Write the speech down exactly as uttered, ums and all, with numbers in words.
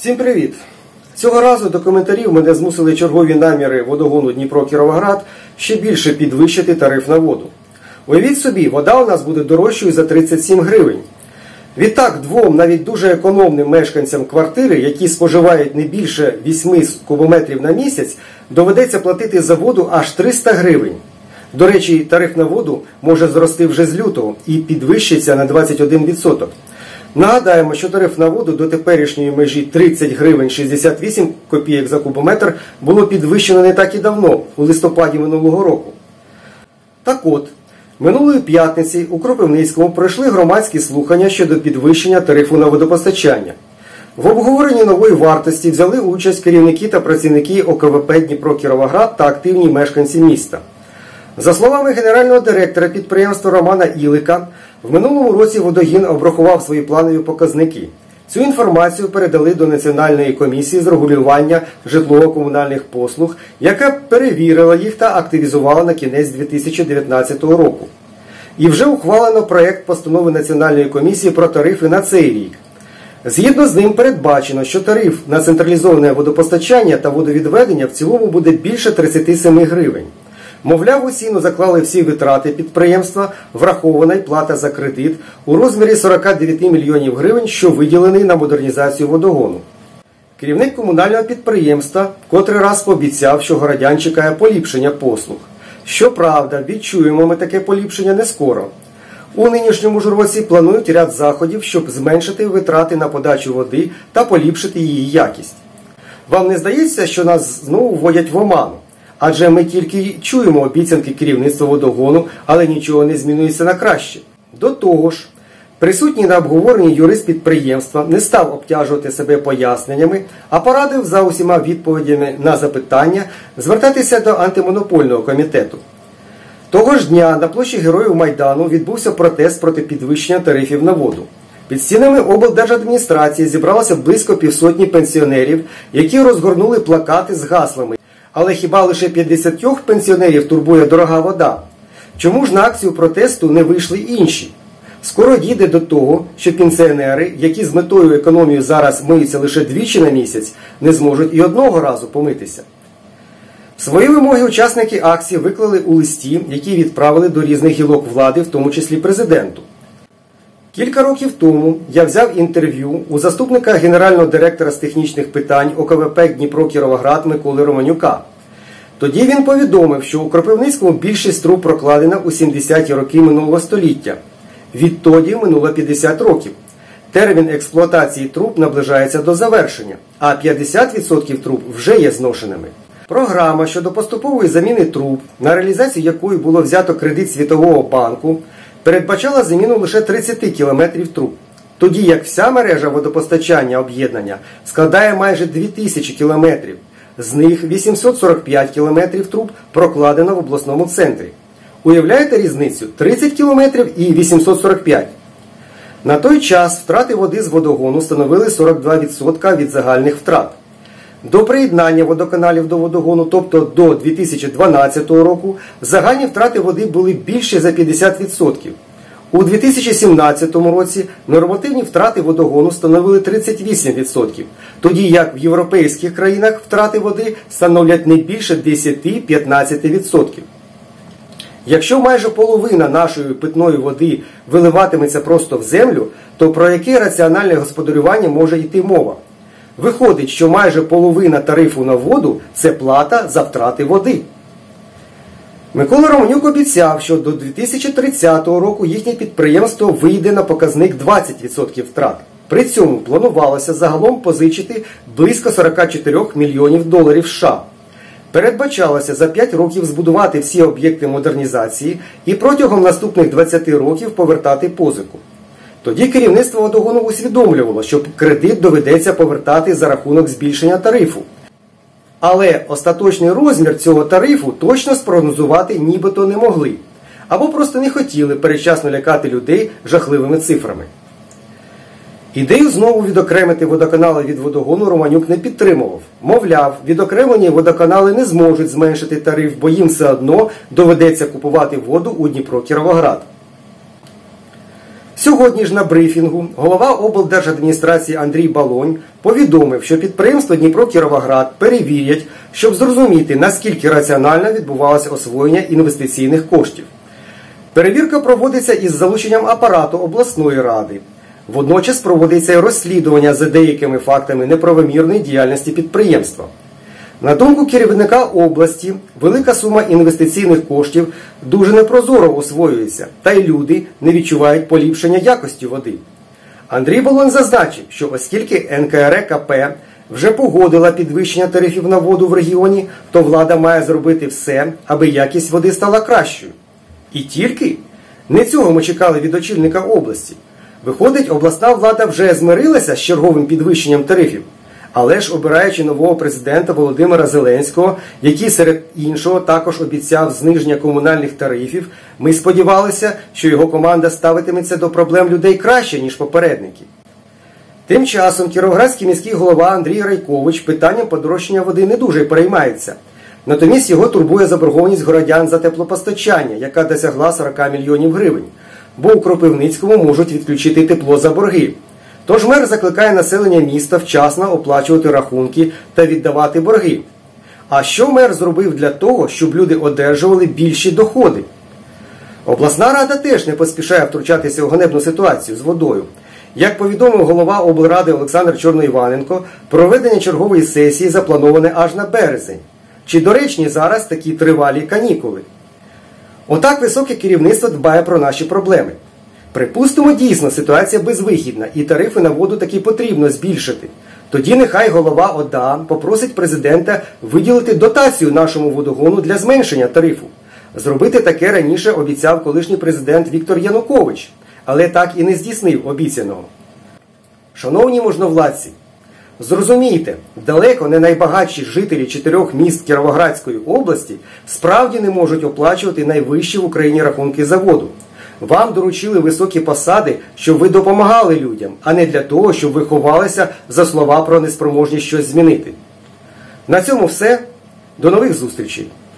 Всім привіт! Цього разу до коментарів мене змусили чергові наміри водогону Дніпро-Кіровоград ще більше підвищити тариф на воду. Уявіть собі, вода у нас буде дорожчою за тридцять сім гривень. Відтак, двом навіть дуже економним мешканцям квартири, які споживають не більше вісьми кубометрів на місяць, доведеться платити за воду аж триста гривень. До речі, тариф на воду може зрости вже з лютого і підвищиться на двадцять один відсоток. Нагадаємо, що тариф на воду до теперішньої межі тридцять гривень шістдесят вісім копійок за кубометр було підвищено не так і давно, у листопаді минулого року. Так от, минулої п'ятниці у Кропивницькому пройшли громадські слухання щодо підвищення тарифу на водопостачання. В обговоренні нової вартості взяли участь керівники та працівники О Ка В П Дніпро-Кіровоград та активні мешканці міста. За словами генерального директора підприємства Романа Ілика, в минулому році водогін обрахував свої планові показники. Цю інформацію передали до Національної комісії з регулювання житлово-комунальних послуг, яка перевірила їх та активізувала на кінець дві тисячі дев'ятнадцятого року. І вже ухвалено проєкт постанови Національної комісії про тарифи на цей рік. Згідно з ним передбачено, що тариф на централізоване водопостачання та водовідведення в цілому буде більше тридцять сім гривень. Мовляв, у ціну заклали всі витрати підприємства, врахована й плата за кредит у розмірі сорок дев'ять мільйонів гривень, що виділений на модернізацію водогону. Керівник комунального підприємства котрий раз пообіцяв, що городян чекає поліпшення послуг. Щоправда, відчуємо ми таке поліпшення не скоро. У нинішньому ж році планують ряд заходів, щоб зменшити витрати на подачу води та поліпшити її якість. Вам не здається, що нас знову вводять в оману? Адже ми тільки чуємо обіцянки керівництва водогону, але нічого не змінюється на краще. До того ж, присутній на обговоренні юрист підприємства не став обтяжувати себе поясненнями, а порадив за усіма відповідями на запитання звертатися до антимонопольного комітету. Того ж дня на площі Героїв Майдану відбувся протест проти підвищення тарифів на воду. Під стінами облдержадміністрації зібралося близько півсотні пенсіонерів, які розгорнули плакати з гаслами. Але хіба лише п'ятдесят пенсіонерів турбує дорога вода? Чому ж на акцію протесту не вийшли інші? Скоро дійде до того, що пенсіонери, які з метою економії зараз миються лише двічі на місяць, не зможуть і одного разу помитися. Свої вимоги учасники акції виклали у листі, який відправили до різних гілок влади, в тому числі президенту. Кілька років тому я взяв інтерв'ю у заступника генерального директора з технічних питань О Ка В П Дніпро-Кіровоград Миколи Романюка. Тоді він повідомив, що у Кропивницькому більшість труб прокладена у сімдесяті роки минулого століття. Відтоді минуло п'ятдесят років. Термін експлуатації труб наближається до завершення, а п'ятдесят відсотків труб вже є зношеними. Програма щодо поступової заміни труб, на реалізацію якої було взято кредит Світового банку, передбачала заміну лише тридцяти кілометрів труб, тоді як вся мережа водопостачання об'єднання складає майже дві тисячі кілометрів, з них вісімсот сорок п'ять кілометрів труб прокладено в обласному центрі. Уявляєте різницю? тридцять кілометрів і вісімсот сорок п'ять. На той час втрати води з водогону становили сорок два відсотки від загальних втрат. До приєднання водоканалів до водогону, тобто до дві тисячі дванадцятого року, загальні втрати води були більше за п'ятдесят відсотків. У дві тисячі сімнадцятому році нормативні втрати водогону становили тридцять вісім відсотків, тоді як в європейських країнах втрати води становлять не більше десять-п'ятнадцять відсотків. Якщо майже половина нашої питної води виливатиметься просто в землю, то про яке раціональне господарювання може йти мова? Виходить, що майже половина тарифу на воду – це плата за втрати води. Микола Романюк обіцяв, що до дві тисячі тридцятого року їхнє підприємство вийде на показник двадцять відсотків втрат. При цьому планувалося загалом позичити близько сорок чотири мільйонів доларів США. Передбачалося за п'ять років збудувати всі об'єкти модернізації і протягом наступних двадцяти років повертати позику. Тоді керівництво водогону усвідомлювало, що кредит доведеться повертати за рахунок збільшення тарифу. Але остаточний розмір цього тарифу точно спрогнозувати нібито не могли. Або просто не хотіли передчасно лякати людей жахливими цифрами. Ідею знову відокремити водоканали від водогону Романюк не підтримував. Мовляв, відокремлені водоканали не зможуть зменшити тариф, бо їм все одно доведеться купувати воду у Дніпро-Кіровоград. Сьогодні ж на брифінгу голова облдержадміністрації Андрій Балонь повідомив, що підприємство Дніпро-Кіровоград перевірять, щоб зрозуміти, наскільки раціонально відбувалося освоєння інвестиційних коштів. Перевірка проводиться із залученням апарату обласної ради. Водночас проводиться й розслідування за деякими фактами неправомірної діяльності підприємства. На думку керівника області, велика сума інвестиційних коштів дуже непрозоро освоюється, та й люди не відчувають поліпшення якості води. Андрій Балонь зазначив, що оскільки ен ка ер е ка пе вже погодила підвищення тарифів на воду в регіоні, то влада має зробити все, аби якість води стала кращою. І тільки? Не цього ми чекали від очільника області. Виходить, обласна влада вже змирилася з черговим підвищенням тарифів. Але ж, обираючи нового президента Володимира Зеленського, який серед іншого також обіцяв зниження комунальних тарифів, ми сподівалися, що його команда ставитиметься до проблем людей краще, ніж попередники. Тим часом кіровоградський міський голова Андрій Райкович питанням подорожчання води не дуже переймається. Натомість його турбує заборгованість городян за теплопостачання, яка досягла сорок мільйонів гривень, бо у Кропивницькому можуть відключити тепло за борги. Тож мер закликає населення міста вчасно оплачувати рахунки та віддавати борги. А що мер зробив для того, щоб люди одержували більші доходи? Обласна рада теж не поспішає втручатися у ганебну ситуацію з водою. Як повідомив голова облради Олександр Чорноіваненко, проведення чергової сесії заплановане аж на березень. Чи доречні зараз такі тривалі канікули? Отак високе керівництво дбає про наші проблеми. Припустимо, дійсно, ситуація безвихідна і тарифи на воду таки потрібно збільшити. Тоді нехай голова ОДА попросить президента виділити дотацію нашому водогону для зменшення тарифу. Зробити таке раніше обіцяв колишній президент Віктор Янукович, але так і не здійснив обіцяного. Шановні можновладці, зрозумійте, далеко не найбагатші жителі чотирьох міст Кіровоградської області справді не можуть оплачувати найвищі в Україні рахунки за воду. Вам доручили високі посади, щоб ви допомагали людям, а не для того, щоб ви ховалися за слова про неспроможність щось змінити. На цьому все. До нових зустрічей!